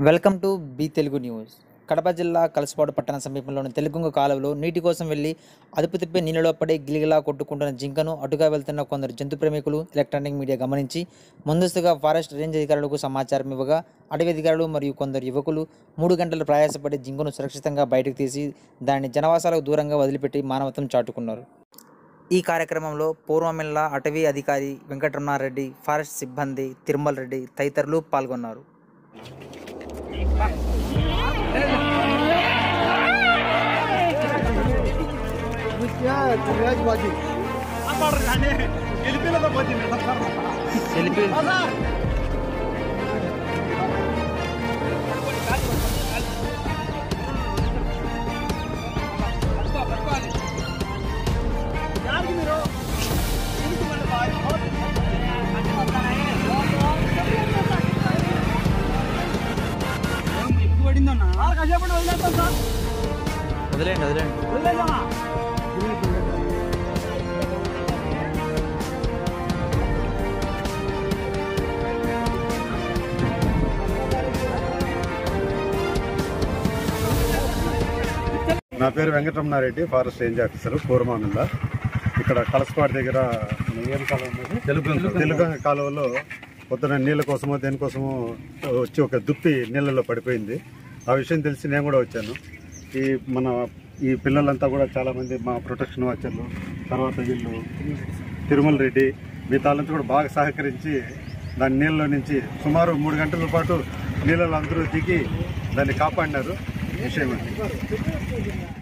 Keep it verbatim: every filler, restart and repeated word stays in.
Welcome to B Telugu news. Kadapa జిల్లా కలసపాడు పట్టణ సమీపంలోని తెలుగుంగ కాలువలో నీటి కోసం వెళ్లి అదుపు తిప్పే నీళ్ళలో పడి గిలిగిలా కొట్టుకుంటున్న జింకను అటుగా వెళ్తున్న కొందరు జంతు ప్రేమికులు ఎలక్ట్రానిక్ మీడియా గమనించి ముందస్తుగా ఫారెస్ట్ రేంజ్ అధికారులకు సమాచారం ఇవ్వగా అటవీ అధికారులు మరియు కొందరు యువకులు మూడు గంటలు ప్రయాసపడి జింకను సురక్షితంగా బయటకు తీసి దాన్ని జనవాసాలకు దూరంగా వదిలిపెట్టి మానవత్వం చాటుకున్నారు. ఈ కార్యక్రమంలో పూర్వమిల్ల అటవీ అధికారి వెంకటరమణారెడ్డి, ఫారెస్ట్ సిబ్బంది తిరుమల రెడ్డి తదితరులు పాల్గొన్నారు. వదిలేండి వదిలేండి నా పేరు వెంకటరమణారెడ్డి, ఫారెస్ట్ రేంజ్ ఆఫీసర్ పూర్వమిల్ల. ఇక్కడ కలసపాడు దగ్గర ఏం కాలువ ఉన్నది, తెలుగు తెలుగు కాలువలో పొద్దున నీళ్ళ కోసమో దేనికోసమో వచ్చి ఒక దుప్పి నీళ్ళలో పడిపోయింది. ఆ విషయం తెలిసి నేను కూడా వచ్చాను. ఈ మన ఈ పిల్లలంతా కూడా చాలామంది మా ప్రొటెక్షన్ వాచర్లు, తర్వాత వీళ్ళు తిరుమల రెడ్డి మిగతాలంతా కూడా బాగా సహకరించి దాని నీళ్ళలో నుంచి సుమారు మూడు గంటల పాటు నీళ్ళలో అందరూ దిగి దాన్ని కాపాడినారు. విషయం